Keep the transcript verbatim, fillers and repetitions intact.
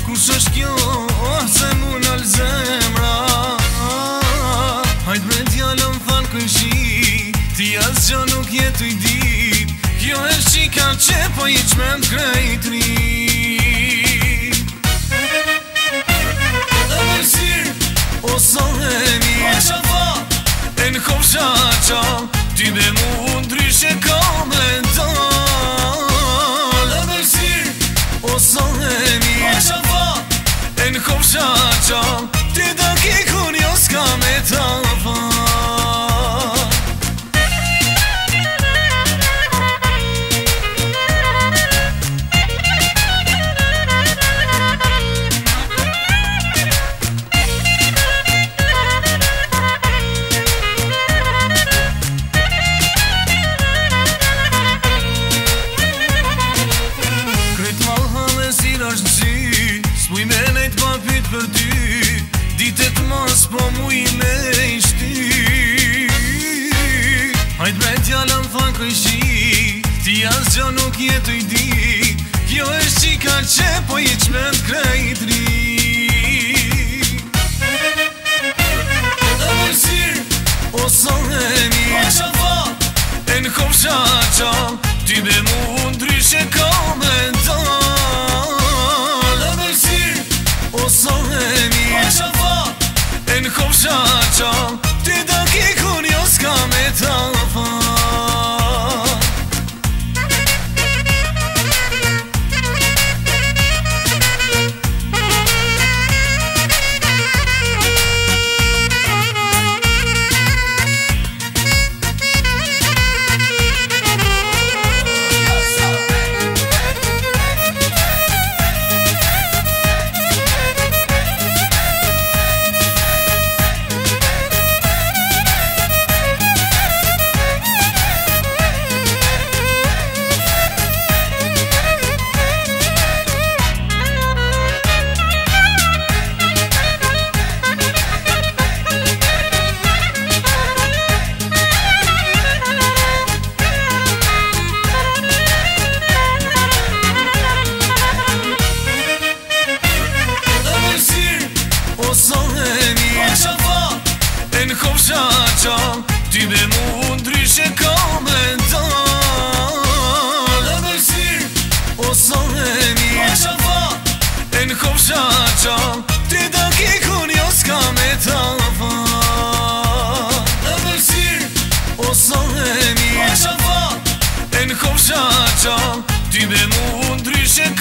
kush është kjo, oh, se mu nal zemra. Hajt me djallën than këshi, ti as gjo nuk jetu i dit. Kjo e shika që po i qmend krejtri. Dhe mërsir, o so e mirë, e në kofsha qa, ty be mu ndryshe ka me ta. Dhe mërsir, o so e mirë, e në kofsha qa, ty da ki kun jo s'ka me ta fa. S'muj me nejt pa pyt për ty, ditet mas po muj me ishty. Hajt me djallën than këshi, ti as gjo nuk jetu i dit. Kjo është qika që po i qmend krejtri. Dhe mërsir, o so e mirë, e në kofsha qa, ty be mu ndryshe ka me ta. O so e mirë, e në kofsha qa, ty da ki kun jo s'ka me ta fa. O so e mirë, e në kofsha qa, ty be mu ndryshe ka me ta. Dhe mërsir, o so e mirë, e në kofsha qa, ty da ki kun jo s'ka me ta fa. Dhe mërsir, o so e mirë, e në kofsha qa, ty be mu ndryshe